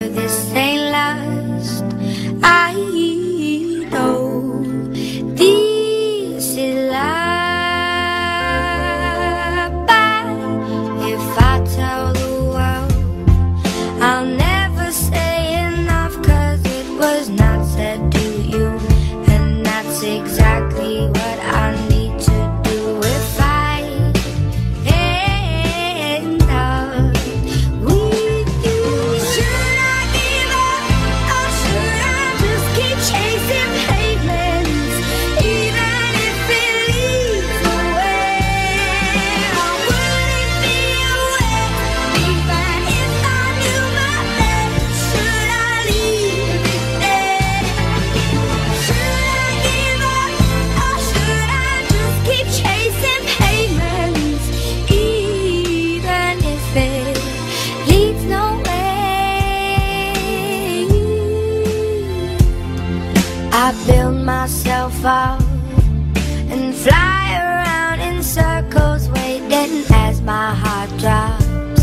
this ain't last. I know this is life. But if I tell the world, I'll never say enough, 'cause it was not said to you, and that's exactly what I need to do if I end up with you. Should I give up, or should I just keep chasing pavements, even if it leads nowhere? Or would it be a waste, even if I knew my best? Should I leave it there? Should I give up, or should I just keep chasing pavements, even if it leads nowhere? I build myself up and fly around in circles, waiting as my heart drops.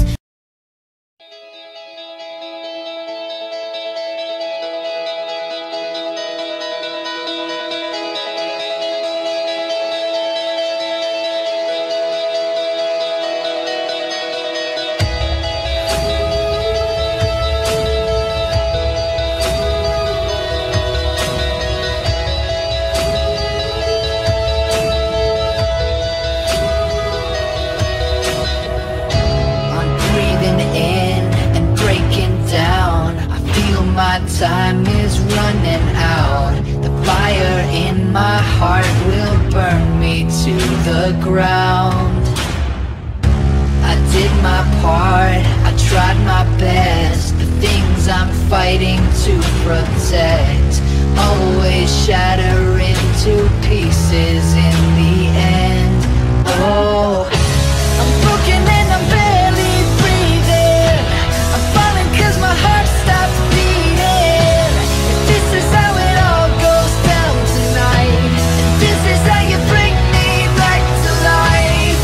I'm breathing in and breaking down. I feel my time is running out. The fire in my heart will burn me to the ground. I did my part, I tried my best. The things I'm fighting to protect always shatter into pieces in the end. Oh, I'm broken and I'm barely breathing. I'm falling 'cause my heart stops beating. If this is how it all goes down tonight, if this is how you bring me back to life,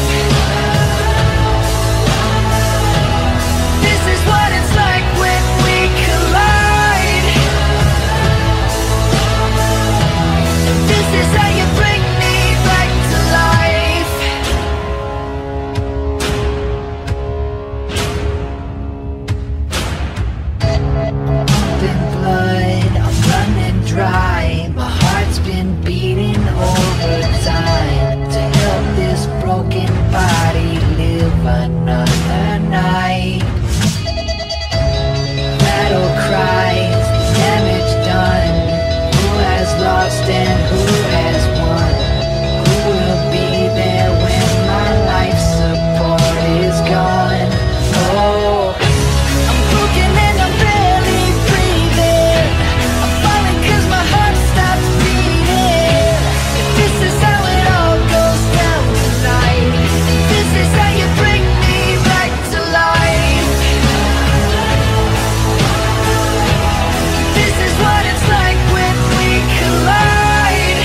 this is what it's like when we collide. If this is how you bring me back to life. Pumping blood, I'm running dry. My heart's been beating overtime to help this broken body live another night. Battle cries, damage done. Who has lost and who has won? Who will be there when my life support is gone? Oh, I'm broken and I'm barely breathing. I'm falling 'cause my heart stops beating. If this is how it all goes down tonight, if this is how you bring me back to life, this is what it's like when we collide.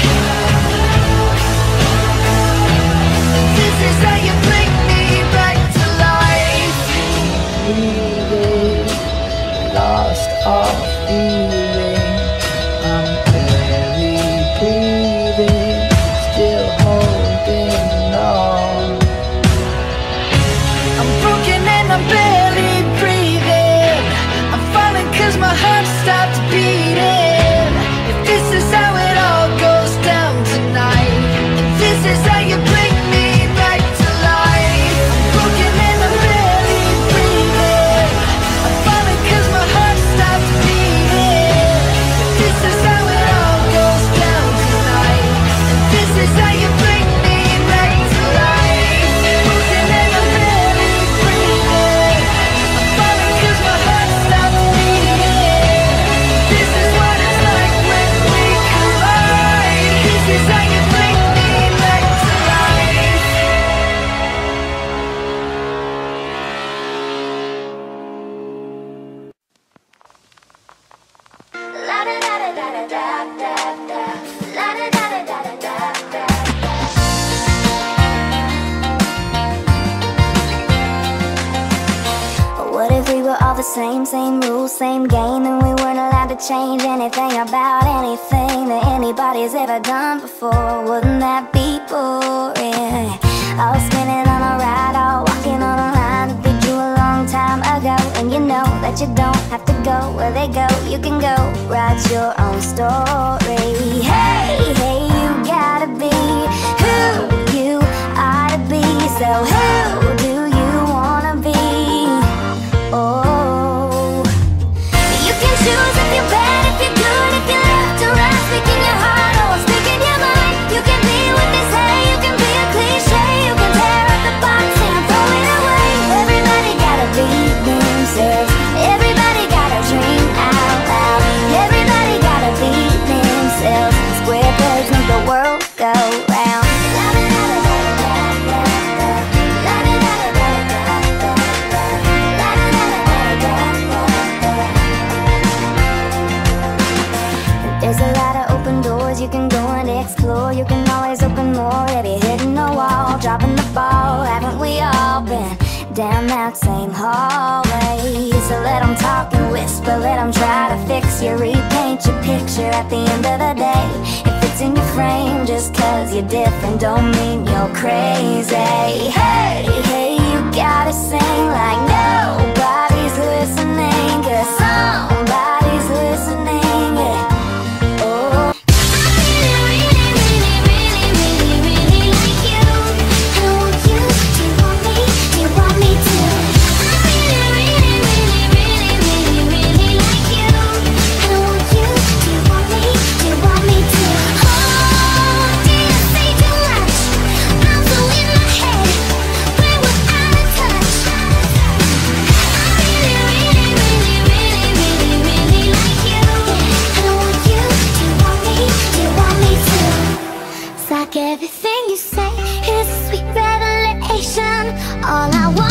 This is how you bring me back to life. Breathing, lost all feeling. I'm barely breathing, still holding on. I'm broken and I'm barely breathing. I'm falling 'cause my heart stopped beating. If this is how it all goes down tonight, if this is how you bring me back to life, I'm broken and I'm barely breathing. I'm falling 'cause my heart stopped beating. If this is how it all goes down tonight, if this is how you bring me back to life, broken and I'm barely breathing. I'm falling 'cause my heart stopped beating. This is what it's like when we collide. This is how you bring me back to life. La da da da da da da da. La da da da da da da. What if we were all the same same, same rules, same game, and we weren't allowed to change anything about anything that anybody's ever done before. Wouldn't that be boring? All spinning on a ride, all walking on a line that they drew a long time ago. And you know that you don't have to go where they go. You can go write your own story. Hey, hey, you gotta be who you ought to be. So who do you wanna be? Oh, you can choose if you're bad, if you're good, if you're left or right. Speak in your heart or speak in your mind. You can be what they say, you can be a cliche. You can tear up the box and throw it away. Everybody gotta be themselves. Everybody gotta dream out loud. Everybody gotta be themselves. Square pegs make the world go round. There's a lot of open doors you can go and explore. You can always open more if you're hitting the wall, dropping the ball. Haven't we all been down that same hallway? So let them talk and whisper, let them try to fix you. Repaint your picture at the end of the day. If it's in your frame, just cause you're different don't mean you're crazy. Hey, hey, you gotta sing like nobody's listening, cause somebody's listening, yeah. Everything you say is a sweet revelation. All I want